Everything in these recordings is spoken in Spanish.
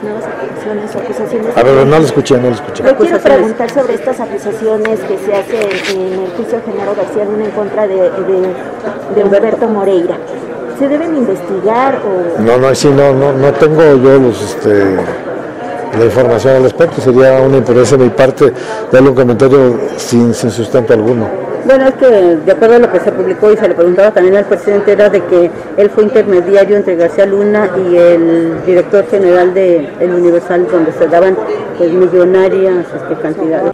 nuevas acusaciones o acusaciones. A ver, no lo escuché. Le quiero preguntar sobre estas acusaciones que se hacen en el juicio de Genaro García Luna en contra de Humberto Moreira. ¿Se deben investigar o...? No tengo yo la información al respecto. Sería una imprudencia de mi parte darle un comentario sin sustento alguno. Bueno, es que de acuerdo a lo que se publicó y se le preguntaba también al presidente, era de que él fue intermediario entre García Luna y el director general de El Universal, donde se daban pues millonarias cantidades.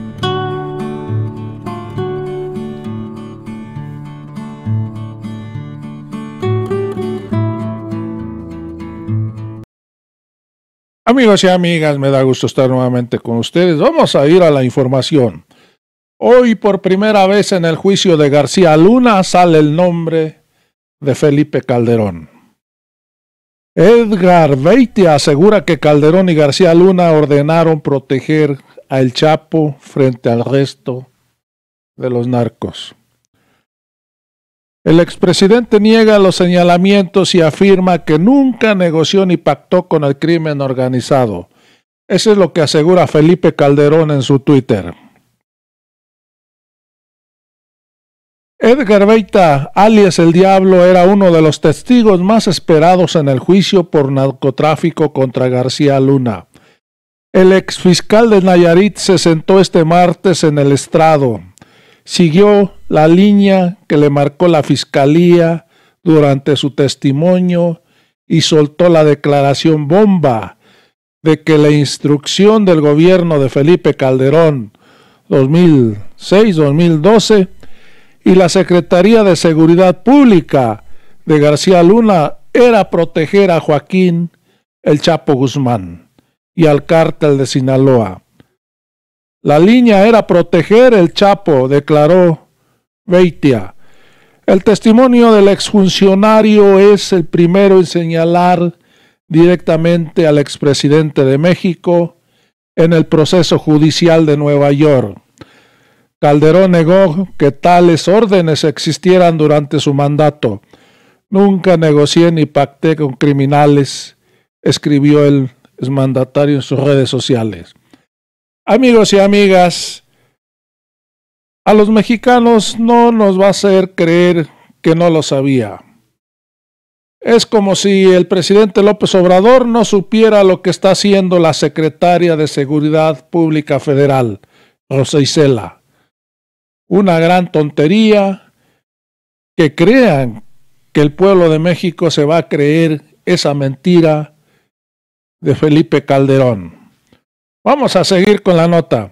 Amigos y amigas, me da gusto estar nuevamente con ustedes. Vamos a ir a la información. Hoy, por primera vez en el juicio de García Luna, sale el nombre de Felipe Calderón. Edgar Beitia asegura que Calderón y García Luna ordenaron proteger a El Chapo frente al resto de los narcos. El expresidente niega los señalamientos y afirma que nunca negoció ni pactó con el crimen organizado. Eso es lo que asegura Felipe Calderón en su Twitter. Edgar Beitia, alias El Diablo, era uno de los testigos más esperados en el juicio por narcotráfico contra García Luna. El exfiscal de Nayarit se sentó este martes en el estrado. Siguió la línea que le marcó la fiscalía durante su testimonio y soltó la declaración bomba de que la instrucción del gobierno de Felipe Calderón 2006-2012 y la Secretaría de Seguridad Pública de García Luna era proteger a Joaquín El Chapo Guzmán y al cártel de Sinaloa. La línea era proteger el Chapo, declaró Beitia. El testimonio del exfuncionario es el primero en señalar directamente al expresidente de México en el proceso judicial de Nueva York. Calderón negó que tales órdenes existieran durante su mandato. Nunca negocié ni pacté con criminales, escribió el exmandatario en sus redes sociales. Amigos y amigas, a los mexicanos no nos va a hacer creer que no lo sabía. Es como si el presidente López Obrador no supiera lo que está haciendo la secretaria de Seguridad Pública Federal, Rosa Isela. Una gran tontería que crean que el pueblo de México se va a creer esa mentira de Felipe Calderón. Vamos a seguir con la nota.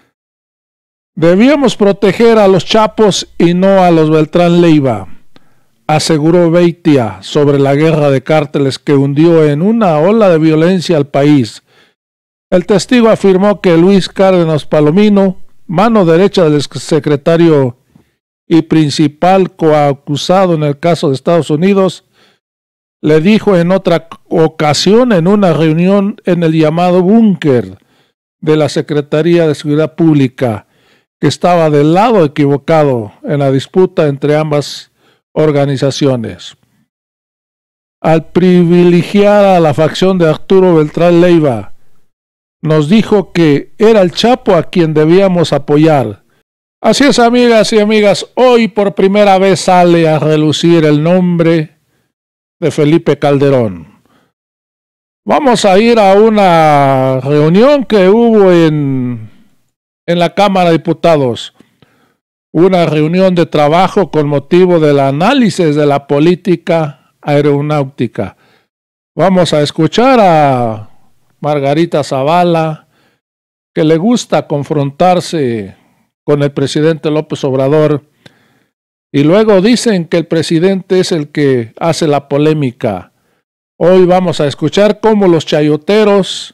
Debíamos proteger a los Chapos y no a los Beltrán Leiva, aseguró Beitia sobre la guerra de cárteles que hundió en una ola de violencia al país. El testigo afirmó que Luis Cárdenas Palomino, mano derecha del secretario y principal coacusado en el caso de Estados Unidos, le dijo en otra ocasión en una reunión en el llamado búnker de la Secretaría de Seguridad Pública que estaba del lado equivocado en la disputa entre ambas organizaciones. Al privilegiar a la facción de Arturo Beltrán Leiva, nos dijo que era el Chapo a quien debíamos apoyar. Así es, amigas y amigas, hoy por primera vez sale a relucir el nombre de Felipe Calderón. Vamos a ir a una reunión que hubo en la Cámara de Diputados. Una reunión de trabajo con motivo del análisis de la política aeronáutica. Vamos a escuchar a Margarita Zavala, que le gusta confrontarse con el presidente López Obrador, y luego dicen que el presidente es el que hace la polémica. Hoy vamos a escuchar cómo los chayoteros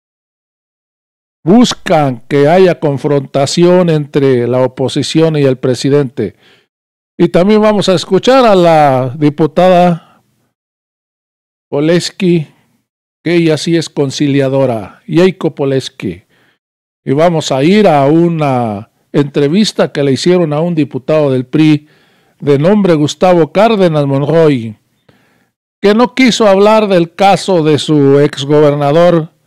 buscan que haya confrontación entre la oposición y el presidente. Y también vamos a escuchar a la diputada Poleski, que ella sí es conciliadora, Yeiko Poleski. Y vamos a ir a una entrevista que le hicieron a un diputado del PRI de nombre Gustavo Cárdenas Monroy, que no quiso hablar del caso de su exgobernador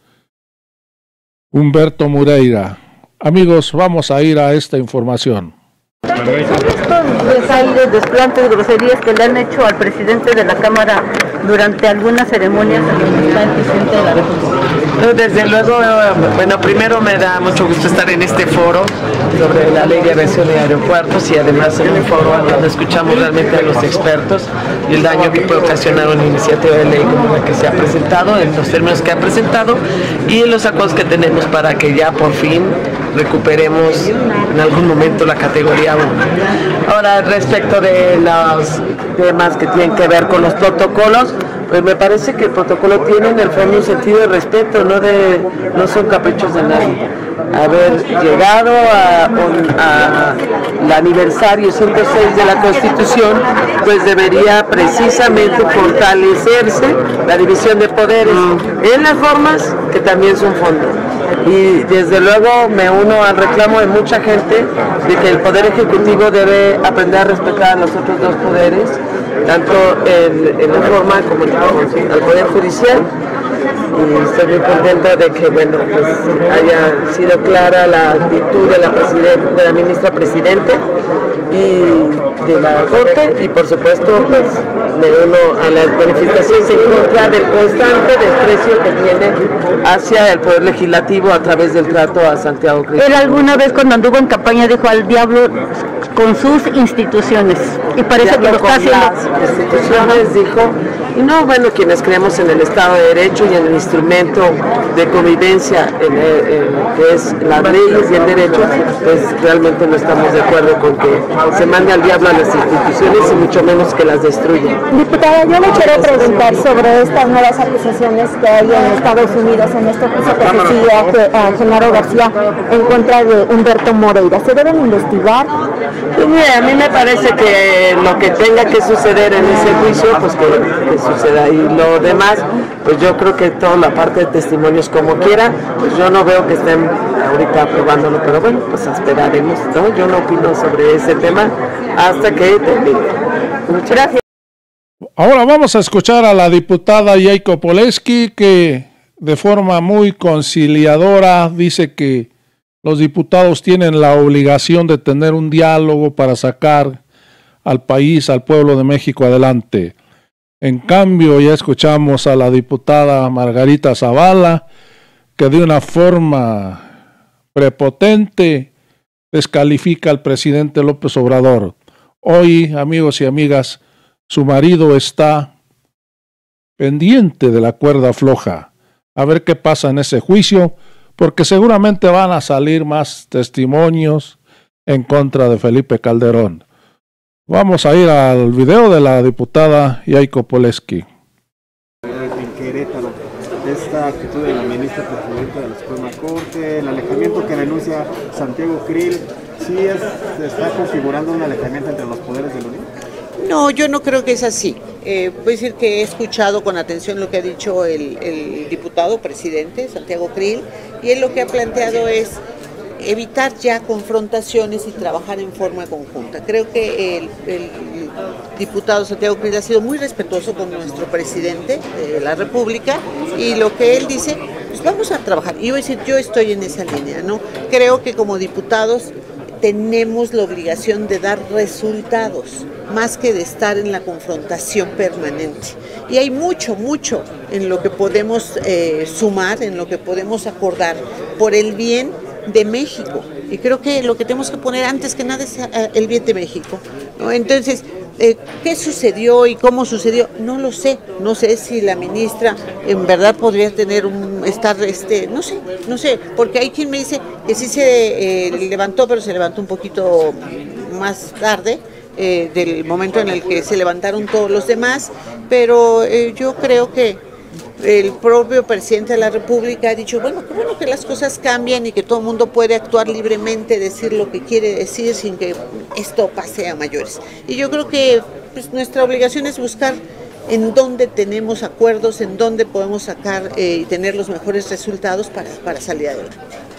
Humberto Moreira. Amigos, vamos a ir a esta información. Estos desaires, desplantes, groserías que le han hecho al presidente de la Cámara durante algunas ceremonias en donde está el presidente de la República. Desde luego, bueno, primero me da mucho gusto estar en este foro sobre la ley de aviación y aeropuertos y además en un foro donde escuchamos realmente a los expertos y el daño que puede ocasionar una iniciativa de ley como la que se ha presentado, en los términos que ha presentado y en los acuerdos que tenemos para que ya por fin recuperemos en algún momento la categoría 1. Ahora, respecto de los temas que tienen que ver con los protocolos, pues me parece que el protocolo tiene en el fondo un sentido de respeto, no son caprichos de nadie. Haber llegado al aniversario 106 de la Constitución, pues debería precisamente fortalecerse la división de poderes en las formas que también son fondo. Y desde luego me uno al reclamo de mucha gente de que el Poder Ejecutivo debe aprender a respetar a los otros dos poderes, tanto en la forma como al Poder Judicial. Y estoy muy contenta de que pues haya sido clara la actitud de la ministra Presidente y de la Corte, y por supuesto pues me uno a las manifestaciones en contra del constante desprecio que tiene hacia el Poder Legislativo a través del trato a Santiago Krill. Él alguna vez cuando anduvo en campaña dijo al diablo con sus instituciones, y parece que lo está haciendo. Las instituciones, dijo, y no, bueno, quienes creemos en el Estado de Derecho y en el instrumento de convivencia que es las leyes y el derecho, pues realmente no estamos de acuerdo con que se mande al diablo a las instituciones y mucho menos que las destruya. Diputada, yo le quiero preguntar sobre estas nuevas acusaciones que hay en Estados Unidos en este juicio que se sigue a Genaro García en contra de Humberto Moreira. ¿Se deben investigar? Pues mira, a mí me parece que lo que tenga que suceder en ese juicio, pues que suceda, y lo demás, pues yo creo que toda la parte de testimonios como quiera, pues yo no veo que estén ahorita aprobándolo, pero bueno, pues esperaremos, ¿no? Yo no opino sobre ese tema hasta que termine. Muchas gracias. Ahora vamos a escuchar a la diputada Jacob Poleski, que de forma muy conciliadora dice que los diputados tienen la obligación de tener un diálogo para sacar al país, al pueblo de México adelante. En cambio, ya escuchamos a la diputada Margarita Zavala, que de una forma prepotente descalifica al presidente López Obrador. Hoy, amigos y amigas, su marido está pendiente de la cuerda floja. A ver qué pasa en ese juicio, porque seguramente van a salir más testimonios en contra de Felipe Calderón. Vamos a ir al video de la diputada Jacob Poleski. En Querétaro, esta actitud de la ministra presidenta de la Suprema Corte, el alejamiento que denuncia Santiago Krill, ¿sí se está configurando un alejamiento entre los poderes de la Unión? No, yo no creo que es así. Puedo decir que he escuchado con atención lo que ha dicho el diputado presidente Santiago Krill, y él lo que ha planteado es evitar ya confrontaciones y trabajar en forma conjunta. Creo que el diputado Santiago Krill ha sido muy respetuoso con nuestro presidente de la República, y lo que él dice, pues vamos a trabajar. Y voy a decir, yo estoy en esa línea, ¿no? Creo que como diputados tenemos la obligación de dar resultados, más que de estar en la confrontación permanente. Y hay mucho en lo que podemos sumar, en lo que podemos acordar por el bien de México. Y creo que lo que tenemos que poner antes que nada es el bien de México, ¿no? Entonces, ¿qué sucedió y cómo sucedió? No lo sé. No sé si la ministra en verdad podría tener no sé, porque hay quien me dice que sí se levantó, pero se levantó un poquito más tarde del momento en el que se levantaron todos los demás, pero yo creo que el propio presidente de la República ha dicho, bueno, qué bueno que las cosas cambian y que todo el mundo puede actuar libremente, decir lo que quiere decir sin que esto pase a mayores. Y yo creo que pues, nuestra obligación es buscar en dónde tenemos acuerdos, en dónde podemos sacar y tener los mejores resultados para salir adelante.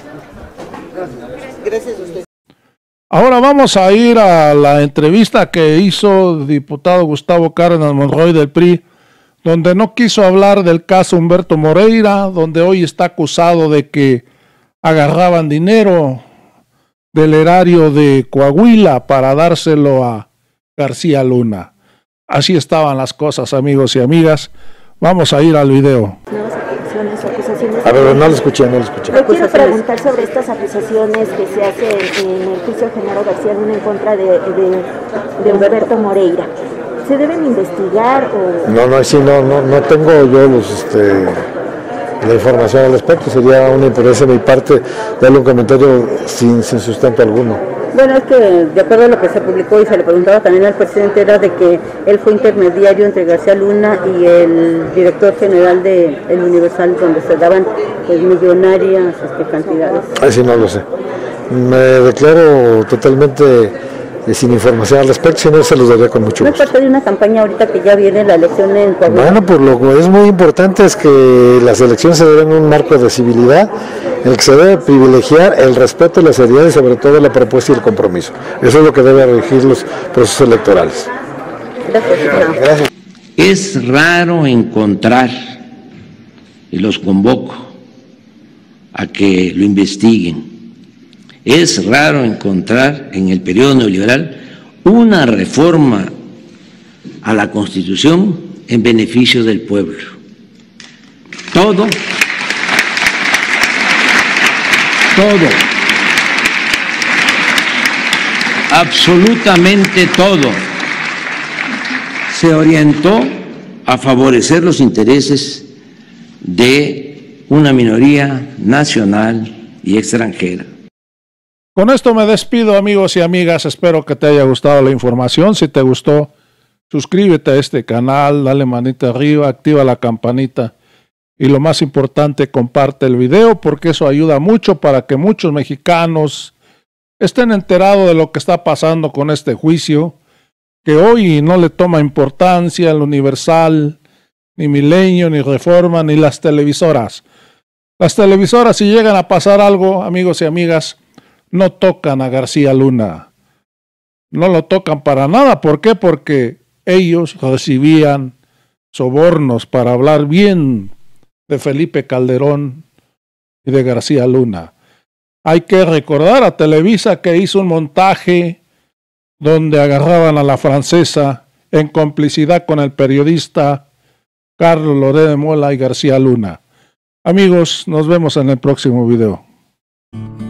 Gracias a usted. Ahora vamos a ir a la entrevista que hizo el diputado Gustavo Cárdenas Monroy del PRI, donde no quiso hablar del caso Humberto Moreira, donde hoy está acusado de que agarraban dinero del erario de Coahuila para dárselo a García Luna. Así estaban las cosas, amigos y amigas. Vamos a ir al video. A ver, no lo escuché. Le quiero preguntar sobre estas acusaciones que se hacen en el juicio de Genaro García Luna en contra de Humberto Moreira. ¿Se deben investigar o...? No tengo yo la información al respecto. Sería una imprudencia de mi parte darle un comentario sin sustento alguno. Bueno, es que de acuerdo a lo que se publicó y se le preguntaba también al presidente, era de que él fue intermediario entre García Luna y el director general de El Universal, donde se daban pues millonarias cantidades. Así no lo sé. Me declaro totalmente sin información al respecto, si no se los daría con mucho gusto. ¿No es parte de una campaña ahorita que ya viene la elección en Coahuila? Bueno, pues lo que es muy importante es que las elecciones se den en un marco de civilidad, en el que se debe privilegiar el respeto, la seriedad y sobre todo la propuesta y el compromiso. Eso es lo que debe regir los procesos electorales. Gracias. Es raro encontrar, y los convoco a que lo investiguen, es raro encontrar en el periodo neoliberal una reforma a la Constitución en beneficio del pueblo. Todo, absolutamente todo, se orientó a favorecer los intereses de una minoría nacional y extranjera. Con esto me despido, amigos y amigas. Espero que te haya gustado la información. Si te gustó, suscríbete a este canal, dale manita arriba, activa la campanita y lo más importante, comparte el video porque eso ayuda mucho para que muchos mexicanos estén enterados de lo que está pasando con este juicio, que hoy no le toma importancia al Universal, ni Milenio, ni Reforma, ni las televisoras. Las televisoras, si llegan a pasar algo, amigos y amigas, no tocan a García Luna. No lo tocan para nada. ¿Por qué? Porque ellos recibían sobornos para hablar bien de Felipe Calderón y de García Luna. Hay que recordar a Televisa que hizo un montaje donde agarraban a la francesa en complicidad con el periodista Carlos Loret de Mola y García Luna. Amigos, nos vemos en el próximo video.